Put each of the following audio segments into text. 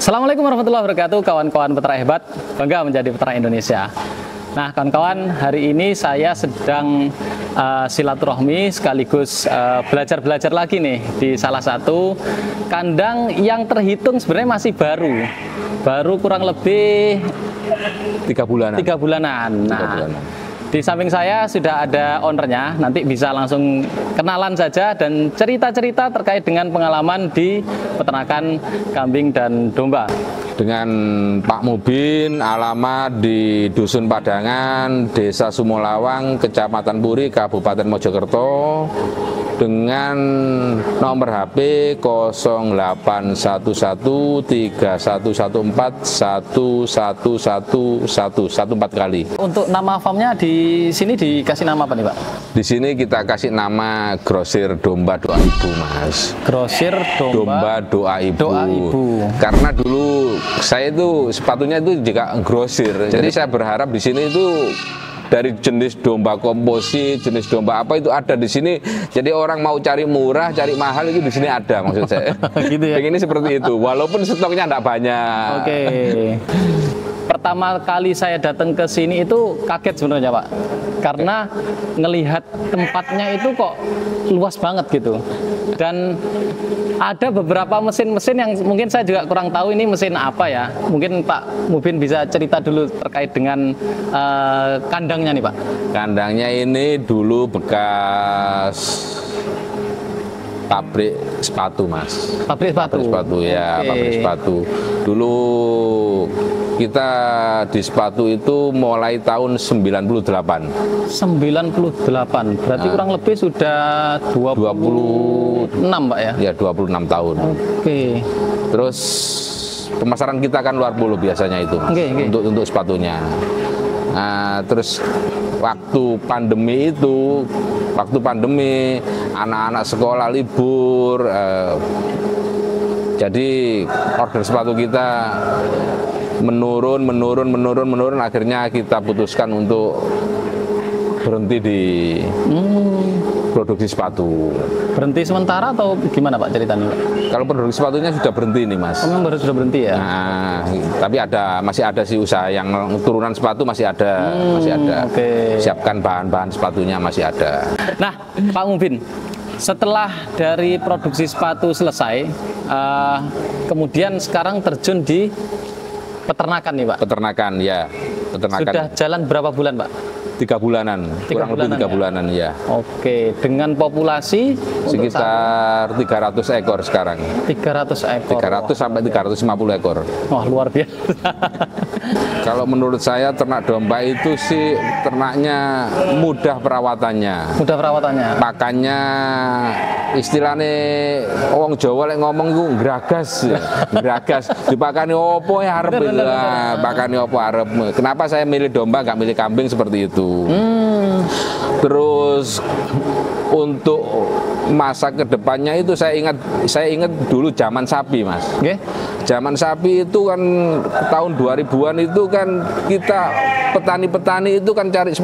Assalamualaikum warahmatullahi wabarakatuh, kawan-kawan peternak hebat, bangga menjadi peternak Indonesia. Nah, kawan-kawan, hari ini saya sedang silaturahmi sekaligus belajar-belajar lagi nih di salah satu kandang yang terhitung sebenarnya masih baru kurang lebih 3 bulanan. 3 bulanan. Nah, di samping saya sudah ada ownernya, nanti bisa langsung kenalan saja dan cerita-cerita terkait dengan pengalaman di peternakan kambing dan domba. Dengan Pak Mubin, alamat di Dusun Padangan, Desa Sumolawang, Kecamatan Puri, Kabupaten Mojokerto, dengan nomor HP 081131141111 kali. Untuk nama farmnya di sini dikasih nama apa nih, Pak? Di sini kita kasih nama Grosir Domba Doa Ibu, Mas. Grosir Domba Doa Ibu. Doa Ibu. Karena dulu saya itu sepatunya itu juga grosir. Jadi saya berharap di sini itu dari jenis domba komposit, jenis domba apa itu ada di sini. Jadi orang mau cari murah, cari mahal itu di sini ada, maksud saya. Gitu ya? Pengennya seperti itu, walaupun stoknya enggak banyak. Oke. Pertama kali saya datang ke sini itu kaget sebenarnya, Pak. Karena ngelihat tempatnya itu kok luas banget gitu. Dan ada beberapa mesin-mesin yang mungkin saya juga kurang tahu ini mesin apa ya. Mungkin Pak Mubin bisa cerita dulu terkait dengan kandangnya nih, Pak. Kandangnya ini dulu bekas pabrik sepatu, Mas. Pabrik sepatu. Pabrik sepatu ya, Oke. pabrik sepatu. Dulu kita di sepatu itu mulai tahun 98. 98. Berarti kurang lebih sudah 26, Pak ya? Ya, 26 tahun. Oke. Terus pemasaran kita kan luar pulau biasanya itu, Mas. Oke. Untuk sepatunya. Nah, terus waktu pandemi itu, anak-anak sekolah libur, jadi order sepatu kita menurun, akhirnya kita putuskan untuk berhenti di produksi sepatu. Berhenti sementara atau gimana, Pak, ceritanya, Pak? Kalau produksi sepatunya sudah berhenti nih, Mas. Memang baru sudah berhenti ya? Nah, tapi masih ada sih usaha yang turunan sepatu masih ada, Oke. Siapkan bahan-bahan sepatunya masih ada. Nah, Pak Mubin, setelah dari produksi sepatu selesai, kemudian sekarang terjun di peternakan nih, Pak. Peternakan ya, peternakan. Sudah jalan berapa bulan, Pak? 3 bulanan, kurang lebih 3 bulanan ya. Oke, dengan populasi Sekitar 300 ekor sekarang. 300 ekor. 300 sampai 350 ekor. Wah, luar biasa. Kalau menurut saya ternak domba itu sih ternaknya mudah perawatannya. Mudah perawatannya. Pakannya istilahnya wong Jawa lek ngomong ku gragas ya. Gragas. Dipakani opo ya arep. Pakani opo arep. Kenapa saya milih domba nggak milih kambing seperti itu? Terus untuk masa kedepannya itu saya ingat dulu zaman sapi, Mas. Oke. Zaman sapi itu kan tahun 2000-an itu kan kita petani-petani itu kan cari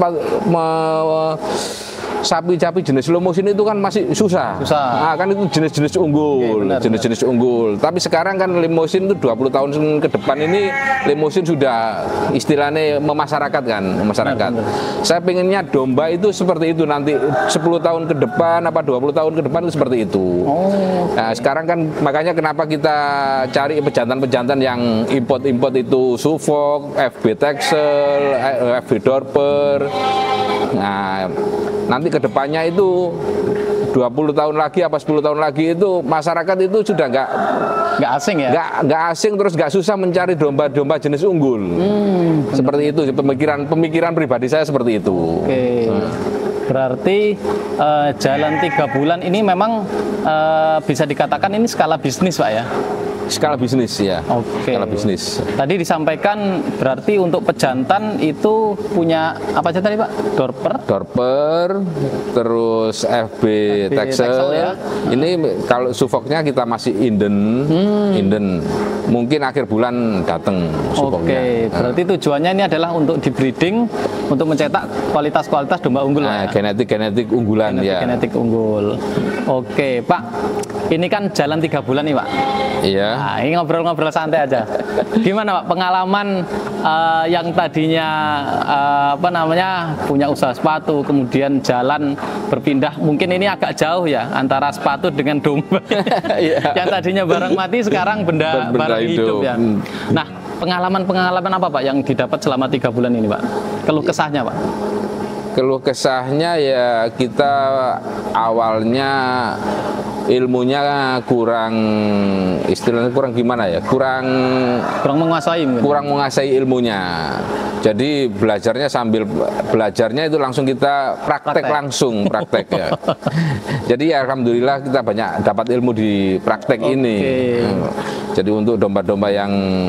sapi-sapi jenis limosin itu kan masih susah. Nah, kan itu jenis-jenis unggul, jenis-jenis unggul. Tapi sekarang kan limosin itu 20 tahun ke depan ini limosin sudah istilahnya memasyarakat kan, masyarakat. Saya pengennya domba itu seperti itu nanti 10 tahun ke depan apa 20 tahun ke depan itu seperti itu. Nah, sekarang kan makanya kenapa kita cari pejantan-pejantan yang import itu Suffolk, FB Texel, FB Dorper. Nah, nanti kedepannya itu 20 tahun lagi apa 10 tahun lagi itu masyarakat itu sudah nggak asing ya? Nggak asing, terus nggak susah mencari domba-domba jenis unggul. Seperti itu pemikiran pribadi saya seperti itu. Oke. Berarti jalan 3 bulan ini memang bisa dikatakan ini skala bisnis, Pak ya? Skala bisnis ya. Oke. Skala bisnis. Tadi disampaikan berarti untuk pejantan itu punya apa aja tadi, Pak? Dorper, terus FB Texel ya. Ini kalau Suffolknya kita masih inden. Mungkin akhir bulan datang Suffolknya. Oke, berarti tujuannya ini adalah untuk di breeding, untuk mencetak kualitas-kualitas domba unggul. Nah, genetik unggulan ya. Genetik unggul. Oke, Pak. Ini kan jalan 3 bulan nih, Pak. Iya. Nah, ini ngobrol-ngobrol santai aja. Gimana Pak pengalaman yang tadinya apa namanya punya usaha sepatu, kemudian jalan berpindah, mungkin ini agak jauh ya antara sepatu dengan domba. Yang tadinya barang mati sekarang barang hidup ya. Nah, pengalaman apa Pak yang didapat selama 3 bulan ini Pak? Keluh kesahnya Pak? Keluh kesahnya ya kita awalnya ilmunya kurang, istilahnya kurang gimana ya, kurang menguasai mungkin. Kurang menguasai ilmunya. Jadi belajarnya itu langsung kita praktek langsung ya. Jadi ya alhamdulillah kita banyak dapat ilmu di praktek ini. Jadi untuk domba-domba yang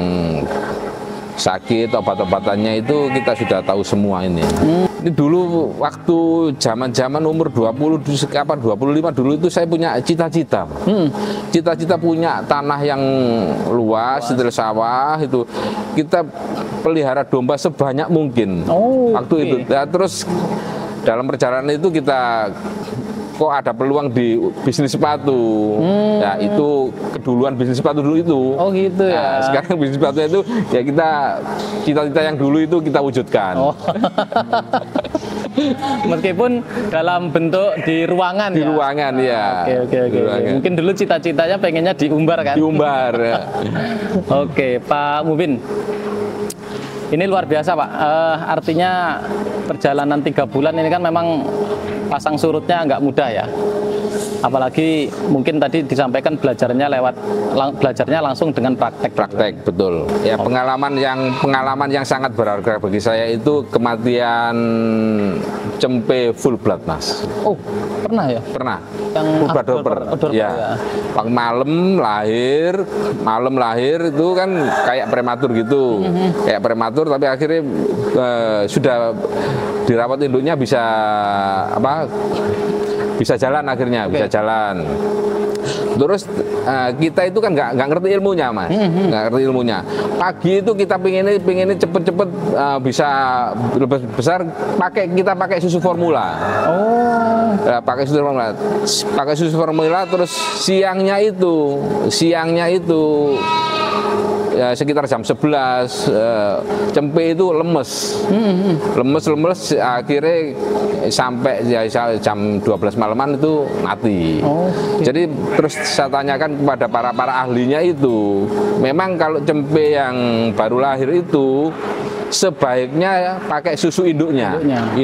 sakit, obat-obatannya itu kita sudah tahu semua ini. Ini dulu waktu zaman umur 20 kapan 25 dulu itu saya punya cita-cita. Cita-cita punya tanah yang luas, setel sawah itu. Kita pelihara domba sebanyak mungkin. Waktu itu. Nah, terus dalam perjalanan itu kita kok ada peluang di bisnis sepatu. Ya itu keduluan bisnis sepatu dulu itu. Oh gitu ya. Nah, sekarang bisnis sepatunya itu ya kita cita-cita yang dulu itu kita wujudkan. Meskipun dalam bentuk di ruangan. Di ruangan ya. Oke. Mungkin dulu cita-citanya pengennya diumbar kan? Diumbar. Ya. Oke, Pak Mubin. Ini luar biasa Pak. Artinya perjalanan 3 bulan ini kan memang pasang surutnya nggak mudah ya. Apalagi mungkin tadi disampaikan belajarnya langsung dengan praktek. Betul. Ya pengalaman yang sangat berharga bagi saya itu kematian cempe full blood Mas. Oh pernah ya? Pernah. Yang Doper. Ya. Pak malam lahir itu kan kayak prematur gitu. Kayak prematur tapi akhirnya sudah dirawat induknya bisa jalan akhirnya. Bisa jalan. Terus kita itu kan nggak ngerti ilmunya Mas, nggak ngerti ilmunya. Pagi itu kita pengennya cepet-cepet bisa lebih besar, kita pakai susu formula. Pakai susu formula, terus siangnya itu ya, sekitar jam 11 cempe itu lemes akhirnya sampai ya, jam 12 malaman itu mati. Jadi terus saya tanyakan kepada para ahlinya itu, memang kalau cempe yang baru lahir itu sebaiknya pakai susu induknya.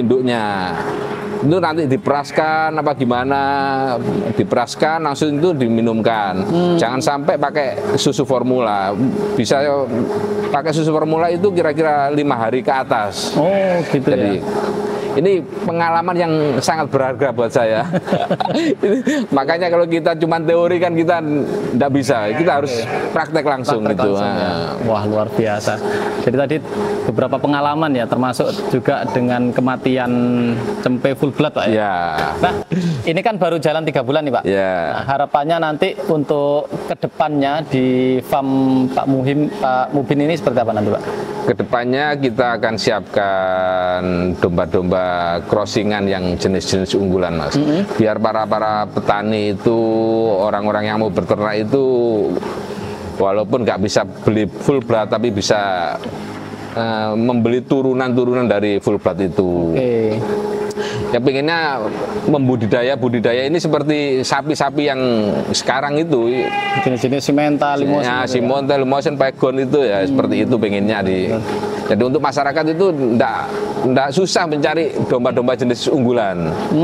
Itu nanti diperaskan apa gimana, diperaskan langsung itu diminumkan. Jangan sampai pakai susu formula. Bisa pakai susu formula itu kira-kira 5 hari ke atas. Gitu. Jadi, ya. Ini pengalaman yang sangat berharga buat saya. Makanya kalau kita cuma teori kan kita tidak bisa, kita harus praktek langsung gitu. Ya. Wah luar biasa. Jadi tadi beberapa pengalaman ya, termasuk juga dengan kematian cempe full blood Pak ya. Nah ini kan baru jalan 3 bulan nih Pak. Nah, harapannya nanti untuk kedepannya di farm Pak Mubin ini seperti apa nanti Pak? Kedepannya kita akan siapkan domba-domba crossingan yang jenis-jenis unggulan Mas. Biar para petani itu, orang-orang yang mau berternak itu walaupun nggak bisa beli full blood tapi bisa membeli turunan-turunan dari full blood itu. Ya pengennya budidaya ini seperti sapi-sapi yang sekarang itu jenis-jenis Simmental, Limousin. Ya, Simmental, Limousin, Pegon itu ya seperti itu pengennya Jadi untuk masyarakat itu enggak susah mencari domba-domba jenis unggulan.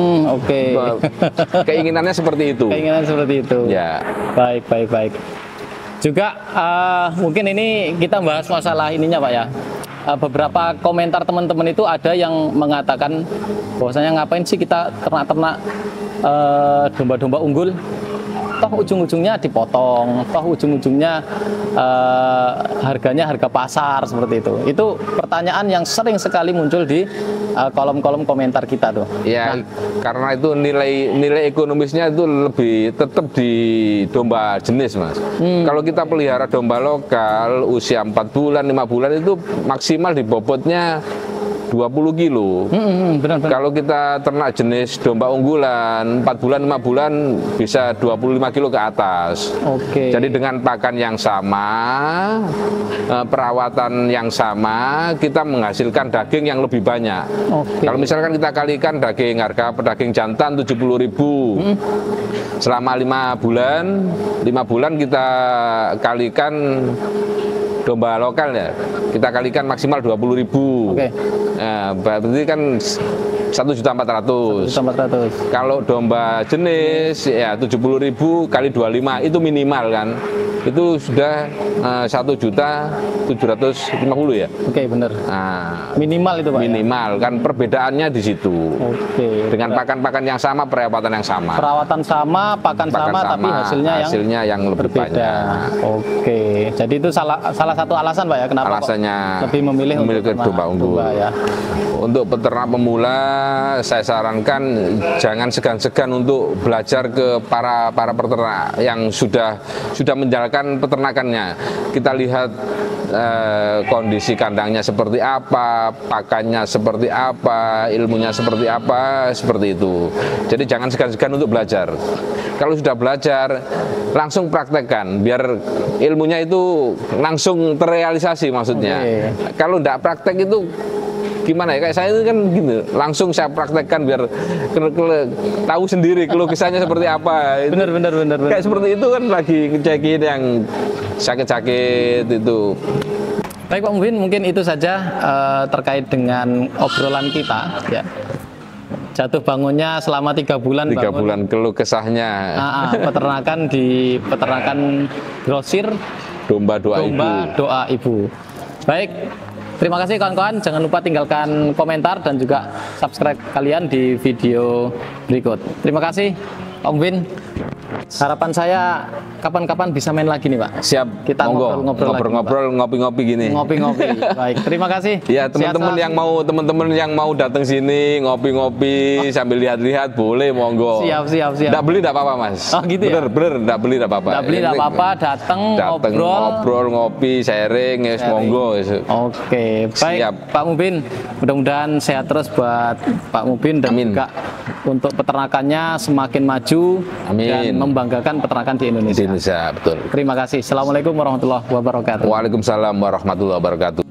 Keinginannya seperti itu. Ya. Baik. Juga mungkin ini kita bahas masalah ininya Pak ya. Beberapa komentar teman-teman itu ada yang mengatakan bahwasanya ngapain sih kita ternak-ternak domba-domba unggul, toh ujung-ujungnya dipotong, toh ujung-ujungnya harganya harga pasar seperti itu. Itu pertanyaan yang sering sekali muncul di kolom-kolom komentar kita tuh. Ya, karena itu nilai ekonomisnya itu lebih tetap di domba jenis Mas. Kalau kita pelihara domba lokal usia 4 bulan, 5 bulan itu maksimal di bobotnya 20 kilo. Benar. Kalau kita ternak jenis domba unggulan 4 bulan 5 bulan bisa 25 kilo ke atas. Oke. Jadi dengan pakan yang sama, perawatan yang sama, kita menghasilkan daging yang lebih banyak. Oke. Kalau misalkan kita kalikan harga pedaging jantan 70.000 selama 5 bulan kita kalikan domba lokal ya, kita kalikan maksimal 20.000. Oke. Nah, berarti kan 1.400.000. 1.400.000. Kalau domba jenis ya 70.000 kali 25 itu minimal kan. Itu sudah 1.750.000 ya. Oke, benar. Nah, Minimal itu Pak. minimal kan perbedaannya di situ. Oke. Dengan pakan-pakan yang sama, perawatan yang sama. Perawatan sama, pakan sama, tapi hasilnya yang lebih berbeda. banyak. Oke. Jadi itu salah satu alasan Pak ya kenapa Alasannya lebih memilih untuk domba unggul. ya. Untuk peternak pemula, saya sarankan jangan segan-segan untuk belajar ke para peternak yang sudah menjalankan peternakannya. Kita lihat kondisi kandangnya seperti apa, pakannya seperti apa, ilmunya seperti apa, seperti itu. Jadi jangan segan-segan untuk belajar. Kalau sudah belajar, langsung praktekkan, biar ilmunya itu langsung terrealisasi maksudnya. Kalau tidak praktek itu gimana ya, kayak saya itu kan gitu, langsung saya praktekkan biar tahu sendiri keluh kesahnya seperti apa. Bener. Kayak seperti itu kan lagi ngecekin yang sakit-sakit itu. Baik Pak Mubin, mungkin itu saja terkait dengan obrolan kita ya. Jatuh bangunnya selama 3 bulan. 3 bulan keluh kesahnya. Peternakan di peternakan grosir Domba Doa Ibu. Baik. Terima kasih kawan-kawan, jangan lupa tinggalkan komentar dan juga subscribe kalian di video berikut. Terima kasih Pak Mubin. Harapan saya kapan-kapan bisa main lagi nih Pak. Siap, kita ngobrol-ngobrol, ngopi-ngopi gini. Ngopi-ngopi. Baik, terima kasih. Ya, teman-teman yang mau datang sini ngopi-ngopi sambil lihat-lihat boleh, monggo. Siap. Nggak beli nggak apa-apa Mas. Oh gitu ya. Bener, nggak beli nggak apa-apa. Nggak beli nggak apa-apa, datang ngobrol, ngopi, sharing, monggo. Oke, baik. Siap. Pak Mubin, mudah-mudahan sehat terus buat Pak Mubin dan juga untuk peternakannya semakin maju. Amin. Dan membanggakan peternakan di Indonesia. Betul. Terima kasih. Assalamualaikum warahmatullahi wabarakatuh. Waalaikumsalam warahmatullahi wabarakatuh.